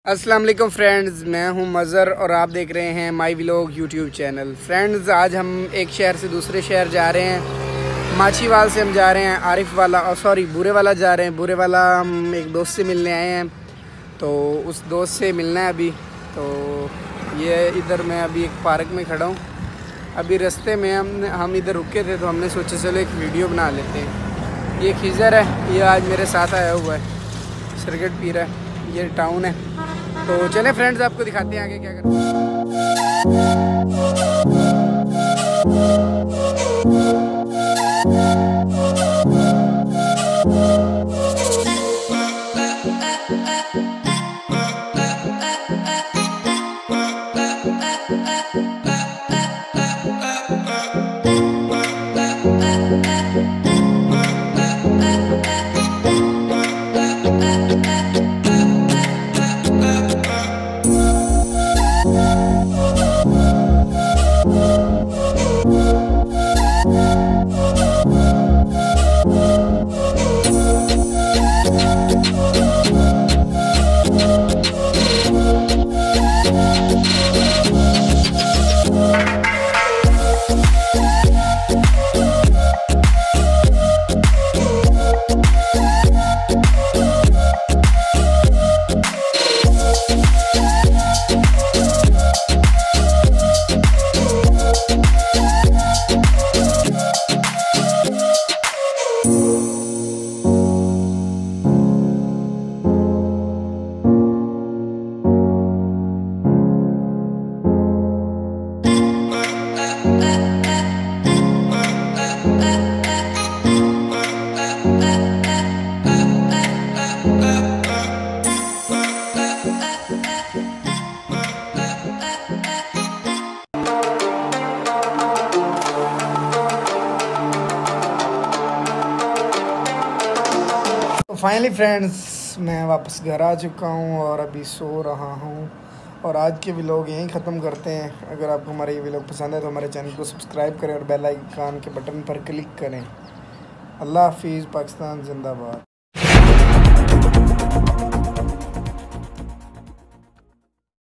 अस्सलाम वालेकुम फ्रेंड्स, मैं हूं मज़र और आप देख रहे हैं my vlog YouTube channel. Friends, आज हम एक शहर से दूसरे शहर जा रहे हैं। माछीवाल से हम जा रहे हैं आरिफ वाला, और बूरे वाला जा रहे हैं। बूरे वाला हम एक दोस्त से मिलने आए हैं, तो उस दोस्त से मिलना है अभी। तो ये इधर मैं अभी एक पार्क में खड़ा हूँ। अभी रास्ते में हम इधर रुके थे, तो हमने सोचा चलो एक वीडियो बना लेते हैं। ये खिज़र है, ये आज मेरे साथ आया हुआ है, सिगरेट पी रहा है। ये टाउन है, तो चले फ्रेंड्स आपको दिखाते हैं आगे क्या करते फाइनली फ्रेंड्स, मैं वापस घर आ चुका हूँ और अभी सो रहा हूँ। और आज के व्लॉग यहीं ख़त्म करते हैं। अगर आपको हमारे ये व्लॉग पसंद है तो हमारे चैनल को सब्सक्राइब करें और बेल आइकन के बटन पर क्लिक करें। अल्लाह हाफिज़। पाकिस्तान जिंदाबाद।